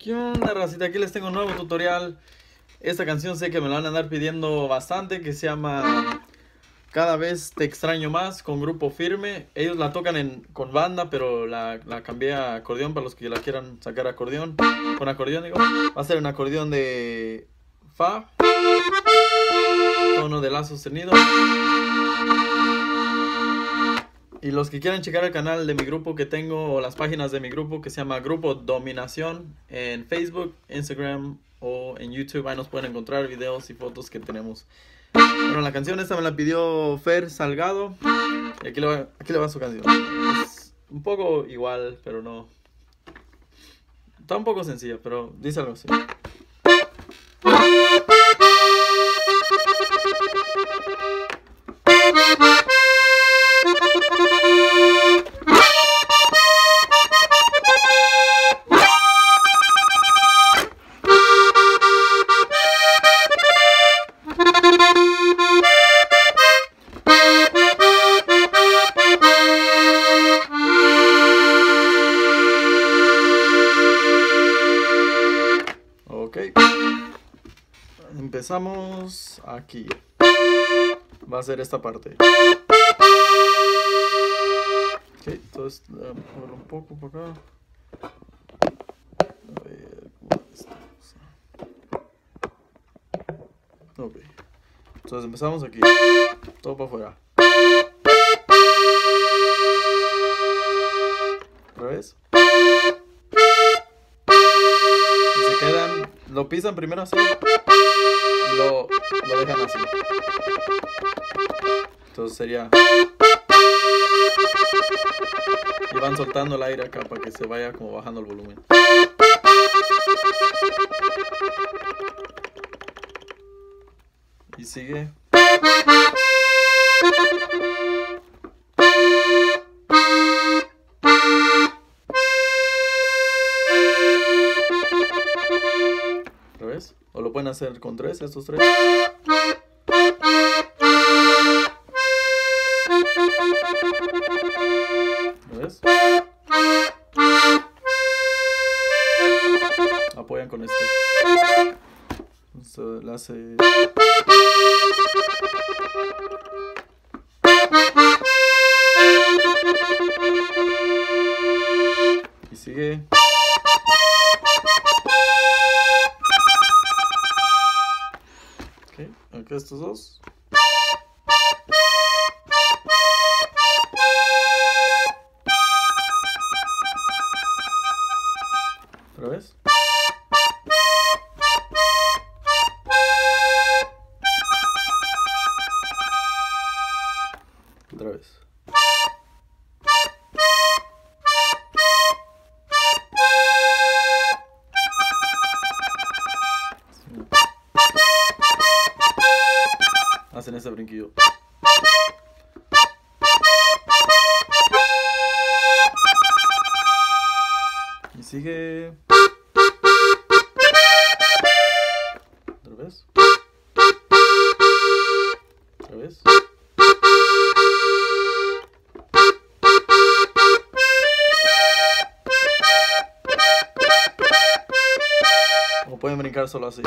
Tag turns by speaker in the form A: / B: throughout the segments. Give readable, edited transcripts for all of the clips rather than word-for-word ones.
A: ¿Qué onda, racita? Aquí les tengo un nuevo tutorial. Esta canción sé que me la van a andar pidiendo bastante, que se llama Cada vez te extraño más, con Grupo Firme. Ellos la tocan con banda, pero la cambié a acordeón para los que la quieran sacar acordeón. Con acordeón, digo. Va a ser un acordeón de Fa, tono de La sostenido. Y los que quieran checar el canal de mi grupo que tengo, o las páginas de mi grupo que se llama Grupo Dominación, en Facebook, Instagram o en YouTube, ahí nos pueden encontrar videos y fotos que tenemos. Bueno, la canción esta me la pidió Fer Salgado, y aquí le va su canción. Es un poco igual, pero no. Está un poco sencilla, pero dice algo así. Ok, empezamos aquí. Va a ser esta parte. Ok, entonces moverlo un poco para acá. A ver cómo es esta cosa. Ok, entonces empezamos aquí. Todo para afuera. ¿Otra vez? Y se quedan, lo pisan primero así. Y lo dejan así. Entonces sería. Y van soltando el aire acá para que se vaya como bajando el volumen. Y sigue. ¿Otra vez? O lo pueden hacer con tres, estos tres. ¿Ves? Apoyan con este. Esto le hace. Y sigue. Ok, acá estos dos. ¿Otra vez? Otra vez. Hacen ese brinquillo. Y sigue. Otra vez. Otra vez. O pueden brincar solo así.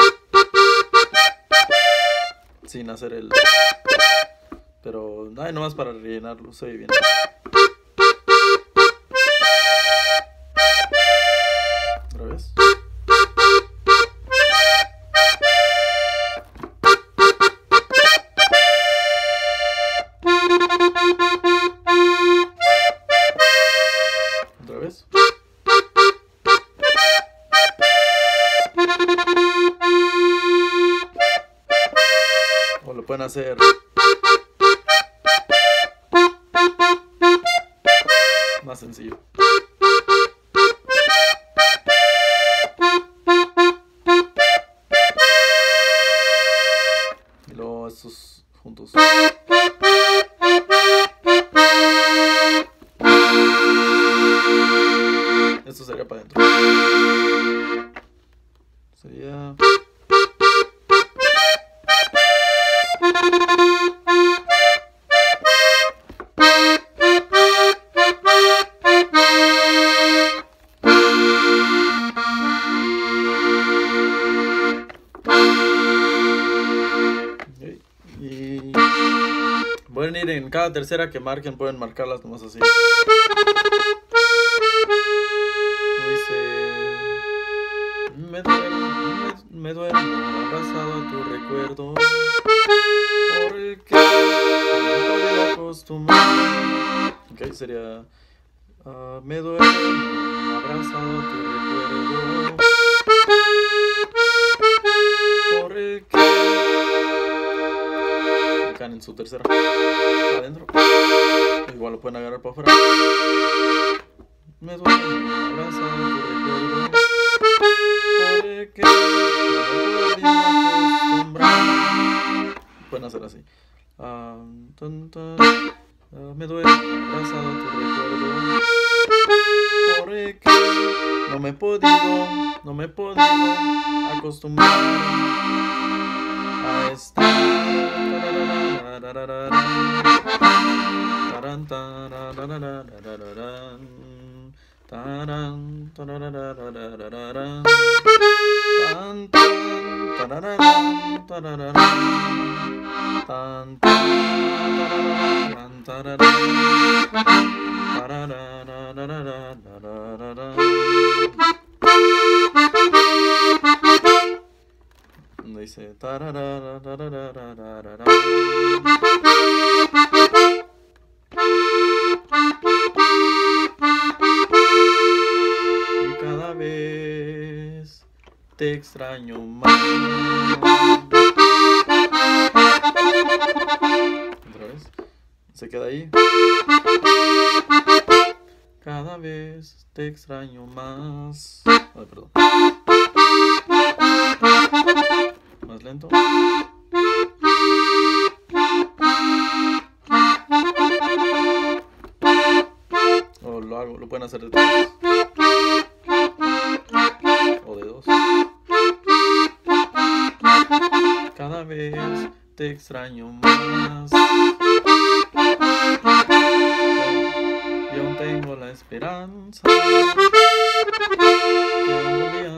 A: Sin hacer el. Pero ay, nomás para rellenarlo, se oye bien. Otra vez. Otra vez. O lo pueden hacer más sencillo. Y luego estos juntos. Esto sería para adentro. Sería. pueden ir en cada tercera que marquen, pueden marcarlas nomás así. Dice, me duermo abrazado a tu recuerdo, porque no puedo acostumbrar. Ok, sería, me duermo abrazado a tu recuerdo, porque... Acá en su tercera, adentro, igual lo pueden agarrar para afuera. Me duermo abrazado a tu recuerdo, porque no me puedo acostumbrar. Pueden hacer así. Me duermo abrazado a tu recuerdo, porque no me he podido acostumbrar a estar. Dice y cada vez te extraño más. Otra vez. Se queda ahí. Cada vez te extraño más. Ay, perdón. Más lento. O lo pueden hacer de tres. O de dos. Cada vez te extraño más. Y aún tengo la esperanza que algún día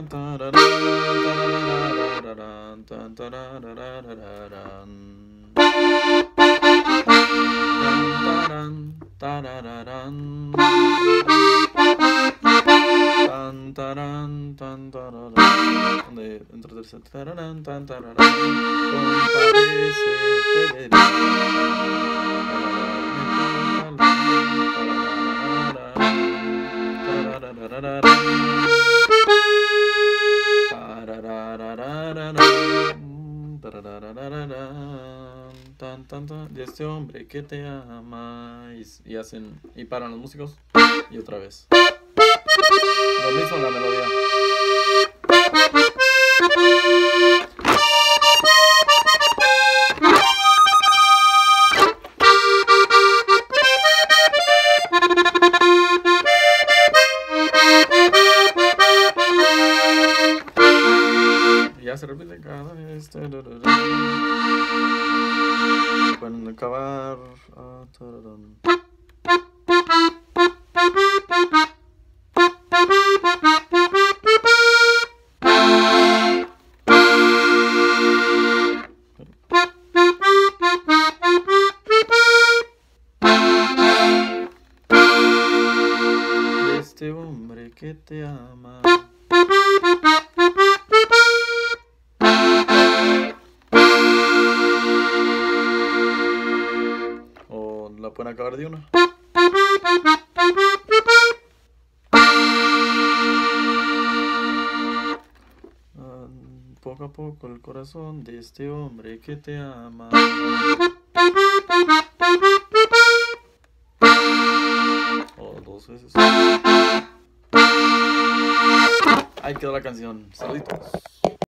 A: donde entre tercera compadece de este hombre que te ama y hacen y paran los músicos y otra vez lo mismo en la melodía. Ya se repite cada vez. Pueden acabar. Este hombre que te ama. O la pueden acabar de una. Poco a poco el corazón de este hombre que te ama. O dos veces. Ahí quedó la canción. Saluditos.